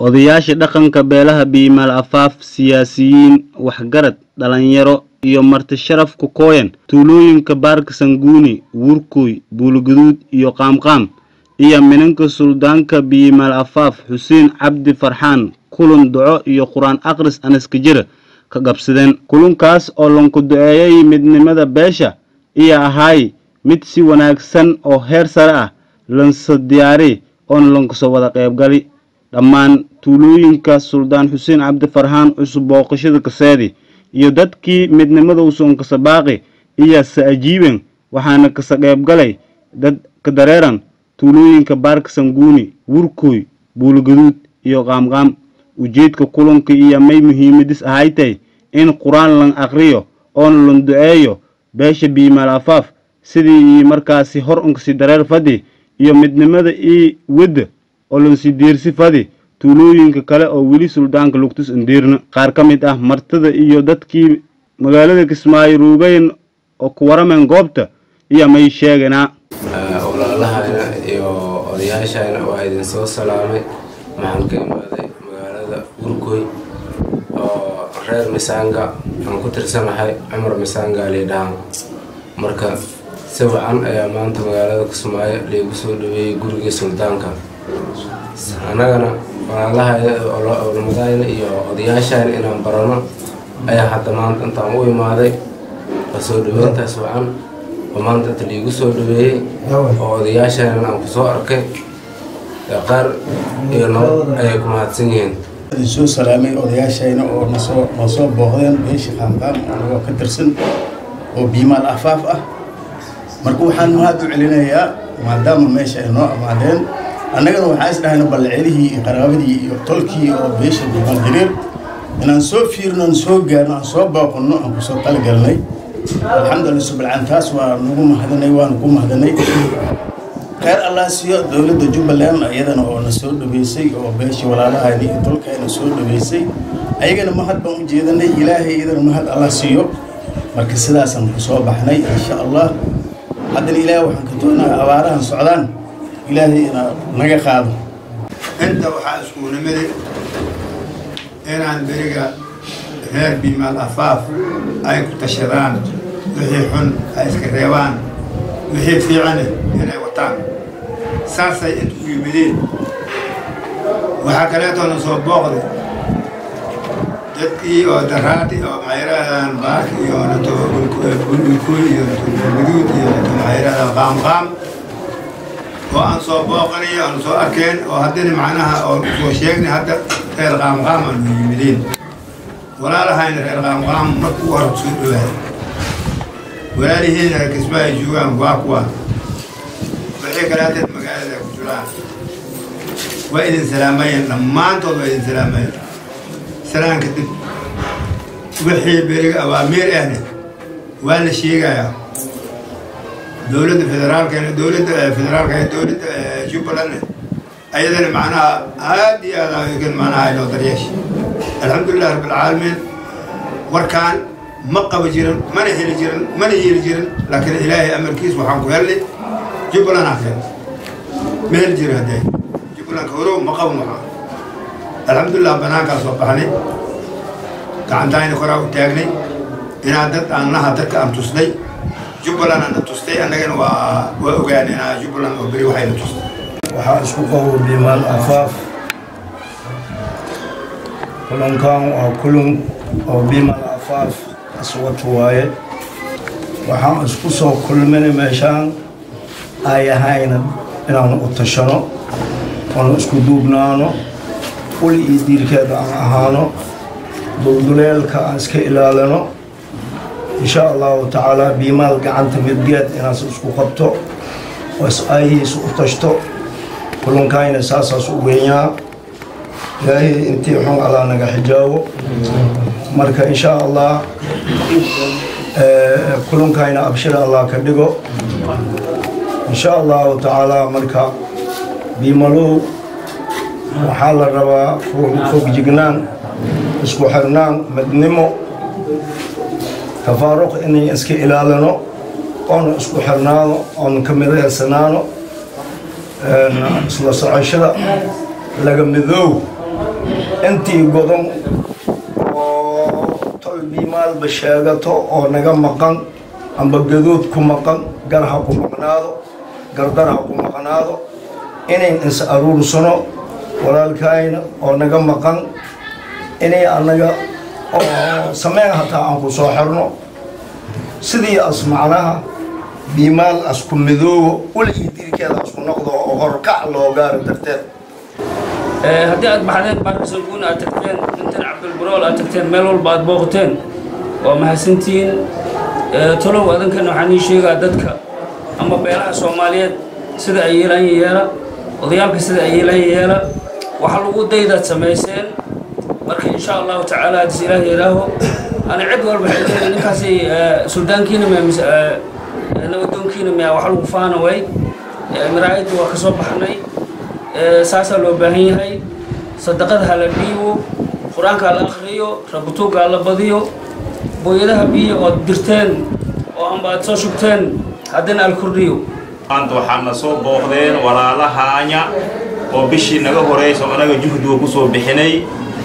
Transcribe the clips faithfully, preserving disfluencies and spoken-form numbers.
odayaasha dhaqanka beelaha biimaal afaaf, siyaasiyiin, waxgarad, dhalinyaro iyo marti sharaf ku kooyan tuulooyinka Baarka Sanguuni, Wurkuy, Buulguduud iyo Qaamqaam iyo minanka suldaanka biimaal afaaf Xuseen Cabdi Farxaan kulan duco iyo quraan aqris anaska jira ka qabsadeen. Kulankaas oo lanku duceeyay midnimada beesha iyo ahay mid si wanaagsan oo heer sare ah lansa diyaari oon lanku soo wada qayb gali dhammaan tuulooyinka Suldaan Xuseen Cabdi Farxaan cusub booqashada kaseedi iyo dadkii midnimada u soo kasabaaqay iyo saajiiben waxaana ka qayb galay dad ka dareeran tuulooyinka Baarka Sanguuni, Wurkuy, Buulguduud iyo Qaamqaam. ujeedka kulanka iyo may muhiimadis ahaaytay in quraan lan aqriyo oon lan duceeyo beesha biimaal afaaf sidii markaasi hor unka si dareer fadi iyo midnimada ii wada oo lan si diirsi fadi tuulooyinka kale oo wili suldaanka lugtus indirna. qaar ka mid ah martada iyo dadkii magaalada Kismaayo ruugayn oo ku warameen goobta iyo may sheeganaa walaalaha iyo odayaashayna waa idin soo salaamay. maxaan ka imaaday magaalada Wurkuy oo reer Misaanga aan ku tirsanahay Cumar Misaanga leedahay. marka si wacan ayaa maanta magaalada Kismaayo leegu soo dhaweeyay guriga suldaanka. anagana walaalaha oo lamadayna iyo odayaashayna inaan barano ayaa hadda maanta intaan u imaaday soo dhaweyntaas wacan oo maanta inta leegu soo dhaweeyay oo odayaashayna aan ku soo arkay qaar iyo nabad ayay ku mahadsan yihiin. soo salaamay odayaashayna oo nasoo nasoo booqdeen beesha Qaamqaam oo ka tirsan oo biimaal afaaf ah. marka waxaan mahad u celinayaa maadaama meesha ay noo amaadeen annagana waxaan isdhahaynaa balcelihii iyo qaraabadii iyo tolkii oo beesha biimaal jireer inaan soo fiirno aan soo gaarno aan soo booqno aan kusoo talagalnay. alxamdulillah subxaan taas waa nagu mahadnay waan ku mahadnay. خير الله سيو دولة جبلان أيضا هو نسول بيسي أو بيش ولا لا هني تلك نسول بيسي أيضا ما حد بوم جيدنا إلهي إذا ما حد الله سيو مركز سلاسة مصوب حني إن شاء الله حد الإله وحكتونا أوارها السعودان إلهي أنا نجا خاض أنت وحاسكون ملك أنا عن بريقة غير بما الأفاف أي كتشران وهي حن أي سكريوان وهي في عنه هنا وطن ساسا انتو يمدين وحكالاتو نصوب بغضي جدكي او دراتي او معيران باكي او نتو بالكوي او نتو بالمدود او نتو معيران غام-غام وانصوب بغضي او نصوب اركين وهدين معناها او نصوب شيكني هدا غير غام-غام انو يمدين ولا لهاين غير غام-غام مكو ورسول الله ولا لهين كسباي جوان واقوا وحي كلاتت مقالة كجلان وإذن سلامين لما انتو وإذن سلامين سلام كتب وحي بريق أوامير أهني وانا الشيقة يا دولة الفدرال كان دولة الفدرال كان دولة جبلان أيضا معناها هذه هذا يمكن معناها إلى طريش. الحمد لله رب العالمين وركان مقب جيران من هي الجيران من هي الجيران لكن إلهي أمر كيس وحنكو هلي جبلان آخر من الجيران هدي جبلان كورو مقب محا. الحمد لله بناك أصبحني كان داين خرا وتاجني إن عدت أنا هدرك أم تصدي جبلان أنا تصدي أنا كان و وأجاني أنا جبلان وبري وحيد تصدي. وحاسبه بمال أفاف كلهم كانوا أو كلهم أو بمال أفاف أصوات وايد وحنا أسكسو كل من مشان أي هاينا إن أنا أتشانو أنا أسكو دوبنانو كل يدير كذا أهانو دولدلال كأسك إلالنا إن شاء الله تعالى بمال قعنت مدقات إن أسكو خبطو وأسأيه سأتشتو كلهم كاين أساسا سوينيا إلهي أنتي وحن على نجا حجاو مركا إن شاء الله أه كلهم كاين أبشر الله كدقو إن شاء الله تعالى مركا بيملو وحال الروا فوق فوق جنان اسكو حرنان مدنمو تفارق إني اسكي إلالنو أنا اسكو حرنانو أنا كميريا سنانو isla socoshada laga midoow intii godan oo tol biimaalba sheegato oo naga maqan amba gaduud ku maqan gar ha ku maqnaado gardar ha ku maqnaado inayn is aruursano walaalkayna oo naga maqan inay anaga oo sameyn hataa aan ku soo xirno sidii as macnaha biimaal asku midoobo weli dirkeeda asku noqdo oo horkac loo gaaro darteed haddii aad baxdeen baarka sanguuni aad tagteen intan cabdilburool aad tagteen meel walba aad booqateen waa mahadsantihiin talow adankana waxaan ii sheegaa dadka ama beelaha soomaaliyeed sida ay yeelaan yeela odayaalka sida ay yeelaan yeela waxa lagu daydaad samayseen marka insha allahu tacaala hadis ilaah yidhaaho ana cid walba xilkeeda ninkaasi suldaankiina miya mise nabadoonkiina miya wax lagu faana way maraayadda waa ka soo baxnay saasaa loo baahan yahay sadaqada ha la dhiibo qur-aanka ha la akhriyo rabatuugga ha la badiyo booyadaha biyo ood dirteen oo amba aad soo shubteen haddana al kordhiyo maanta waxaana soo booqdeen walaalahaanya oo bishii naga horeyso anaga juhdiga ku soo bixinay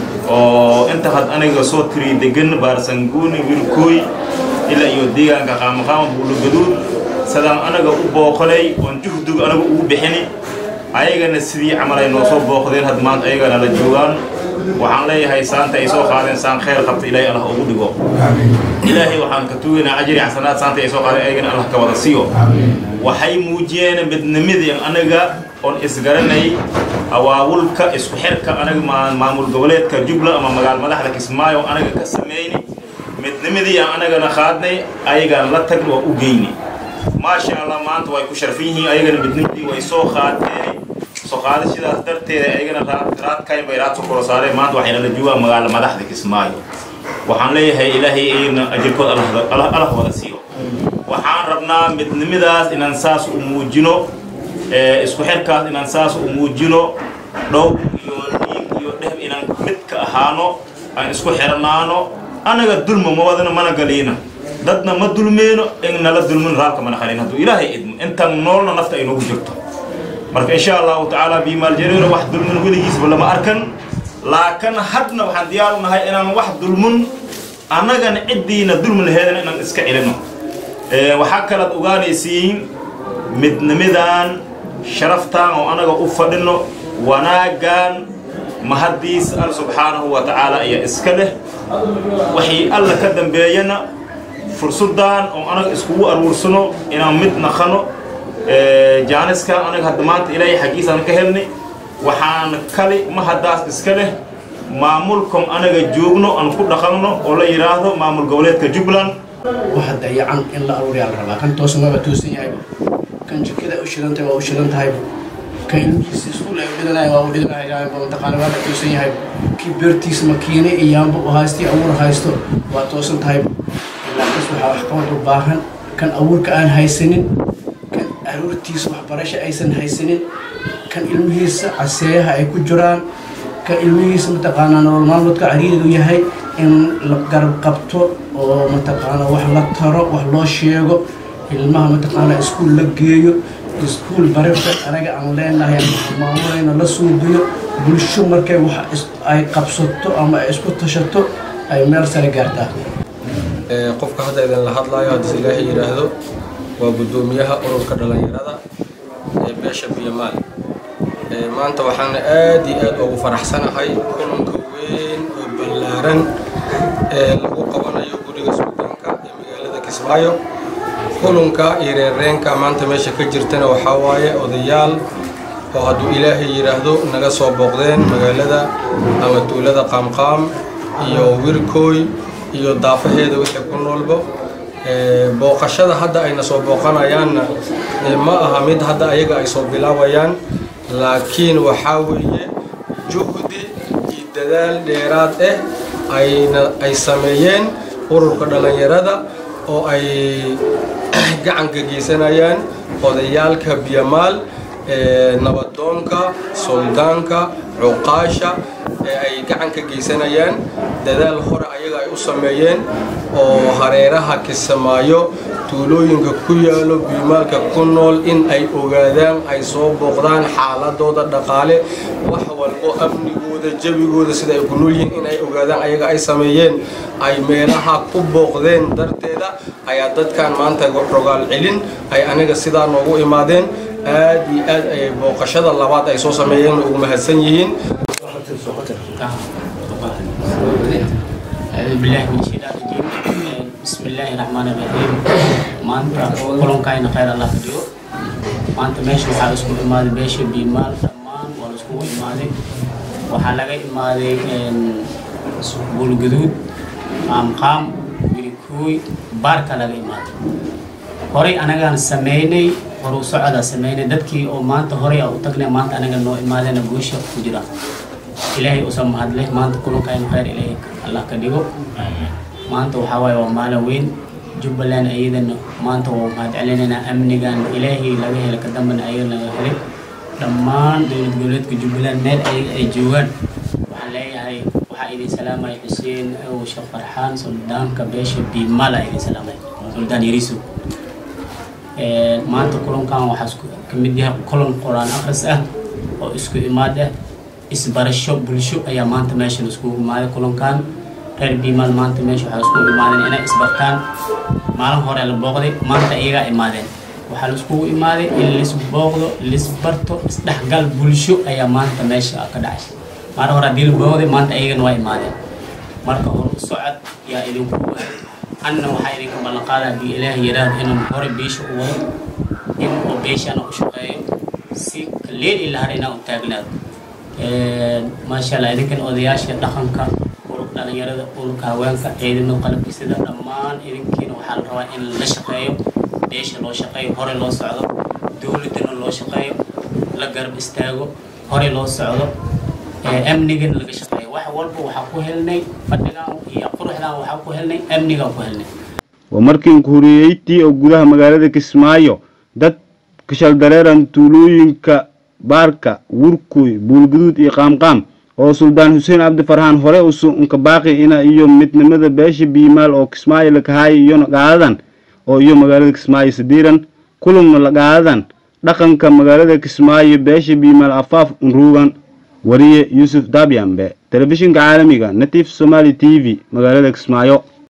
oo inta had aniga soo tiri degan baarsanguuni wilkooy ilaa iyo deegaanka qaamaqaama buulugaduud sadaan anaga u booqanay oon juhdiga anaga ugu bixini ayagana sidii camal ay noo soo booqdeen had maanta ayagana la joogaan waxaan leeyahay saanta ay soo qaadeen saan khayr qabta ilaahay allah ugu dhigo ilaahay waxaan ka tuugaynaa ajri xasanaad saanta ay soo qaadeen ayagana allah ka wada siiyo waxay muujiyeen midnimadii anaga oon isgaranay awaawulka isku xirka anaga maamul goboleedka jubla ama magaal madaxda kismaayo anaga ka sameeyni midnimadii aan anagana qaadnay ayagana la tagno oo u geyni maasha allah maanta way ku sharfan yihiin ayagana midnimadii way soo qaadeen soo qaadashidaas darteeda ayagana raadkayn bay raad soo koro saareen maanta waxayna la joogaan magaala madaxda kismaayo waxaan leeyahay ilaahay ayna ajirkooda allah allah wada siiyo waxaan rabnaa midnimadaas inaan saas u muujino isku xirkaas inaan saas u muujino dhow iyo dhiig iyo dhehb inaan mid ka ahaano aan isku xirnaano anaga dulmo ma wadana mana galiina dadna ma dulmeeno in nala dulmin raalka mana khalin hadduu ilaahay idmo intaan noolna nafta ay noogu jirto marka insha allahu tacaala biimaal jareero wax dulmin weligiisba lama arkan laakiin hadna waxaan diyaar u nahay inaan wax dulmin annagana ciddiina dulmi laheedana inaan iska celino waxaa kalaad ogaanaysiin midnimadan sharaftaan oo anaga u fadhino wanaagan mahadiis al subxaanahu wa tacaala ayaa iska leh waxay alla ka dambeeyana fursaddan oo anaga iskugu aruursano inaan mid naqano jaaniska anaga hadda maanta ilaahay xaggiisaan ka helnay waxaan kali mahadaas iska leh maamulkom anaga joogno aan ku dhaqanno oo la yidhaahdo maamul goboleedka jubbaland waxa dayacan in la aruuriyaa la rabaa kan toosnaba toosan yahay kan jikada u shilantahay waa u shilan tahay kan ilmihiisa iskuul ay u dhiganahay waa u dhiganahay mataqaana waa la toosan yahay kii beertiisa makiine iyo yaanba u haystay abuur haysto waa toosan tahay ilaa kas waxaa waxqabad u baahan kan abuurka aan haysanin kan aruurtiisa waxbarasho aysan haysanin kan ilmihiisa caseeyaha ay ku jiraan kan ilmihiisa mataqaanaa nolol maalmoodka cariiridu yahay in la garab qabto oo mataqaana wax la taro wax loo sheego ilmaha mataqaana iskuul la geeyo iskuul barafta anaga aan leenahay maamulayna la suubiyo bulsho markay wax ay qabsato ama ay isku tashato ay meel sare gaartaa qofka hadda idin la hadlayo haddii ilaahay yiraahdo waa gudoomiyaha ururka dhalinyarada ee beesha biimaal maanta waxaan aad iyo aad ugu faraxsanahay kulanka weyn oo ballaaran ee lagu qabanayo guriga suldaanka ee magaalada Kismaayo kulanka iyo reereenka maanta meesha ka jirtana waxaa waaye odayaal oo hadduu ilaahay yiraahdo naga soo booqdeen magaalada ama tuulada qaamqaam iyo wirkooy iyo daafaheeda wixii ku noolba booqashada hadda ayna soo booqanayaanna ma aha mid hadda ayaga ay soo bilaabayaan laakiin waxaa weeye juhdi iyo dadaal dheeraad ah ayna ay sameeyeen ururka dhalinyarada oo ay gacan ka geysanayaan odayaalka biimaal nabadoonka suldaanka cuqaasha ay gacan ka geysanayaan dadaal hore ayaga ay u sameeyeen oo hareeraha Kismaayo tuulooyinka ku yaalo biimaalka ku nool in ay ogaadaan ay soo booqdaan xaaladooda dhaqaale wax walbo amnigooda jabigooda sida ay ku nool yihiin in ay ogaadaan ayaga ay sameeyeen ay meelaha ku booqdeen darteeda ayaa dadkan maanta rogaal celin ay aniga sidaa noogu imaadeen aad iyo aad ay booqashada labaad ay soo sameeyeen ugu mahadsan yihiin بالله من الشيطان الرجيم بسم الله الرحمن الرحيم maanta kulankaayna khayr Allah ka dhigo maanta meesha waxaa isku imaaday beesha biimaal dhammaan waa isku imaaday waxaa laga imaaday Buulgaduud qaamqaam Wilkuy baarka laga imaaday horay anagaan sameynay horu socda sameynay dadkii oo maanta horay u tagnay maanta anaga noo imaadayna goosha ku jira ilaahay u soo mahadlay maanta kulankaayna khayr ilaahay Allah ka dhigo maanta waxa way waa maalin weyn Jubbaland ayadana maanta waa mahad celinayna amnigan ilaahay laga helay ka damban ayay laga helay dhammaan dowlad goboleedka Jubbaland meel ay ay joogan waxa leeyahay waxa idin salaamay Xuseen oo Sheekh Farxaan Suldaanka beesha biimaal ay salaamay Suldaan Yariiso ee maanta kulankan waxa ka mid yahay kulan Quraan akhris ah oo isku imaad ah isbarasho bulsho ayaa maanta meesha isku imaaday kulankan reer biimaal maanta meesha waxa isku imaadeen inay isbartaan maalin hore la booqday maanta iyaga imaadeen waxa isku imaaday in la isku booqdo la isbarto isdhaxgal bulsho ayaa maanta meesha ka dhacay maalin hore dil booqday maanta iyaga waa imaadeen marka hor socod yaa idinku anna waxa idinka ballan qaadaa bi ilaahi yiraahdo inuu hore beesha u wado in oo beeshana u shaqeeyo si kaleed ilaa harina u taagnaado ee ma sha Allah idinkan odayaasha dhaqanka dhalinyarada ururka haweenka ciidamada qalabka sida dhammaan idinkiina waxaa la rabaa in la shaqeeyo beesha loo shaqeeyo hore loo socdo dowladana loo shaqeeyo la garab istaago hore loo socdo ee amnigan laga shaqeeyo wax walba waxa ku helnay fadhigan iyo quruxdan waxa ku helnay amniga ku helnay waa markii ku horeeyay oo gudaha magaalada Kismaayo dad ka shal dareeran tuulooyinka baarka Wurkuy Buulgaduud iyo qaamqaam oo Suldaan Hussein Abdi Farhaan hore u soo unka baaqi ina iyo midnimada beesha biimaal oo Kismaayo la kahay iyo naqaadan oo iyo magaalada Kismaayo sidiiran kulumna la qaadan dhaqanka magaalada Kismaayo beesha biimaal afaaf unrugan wariye Yusuf Dabiambe telefishinka caalamiga Natif Somali T V magaalada Kismaayo.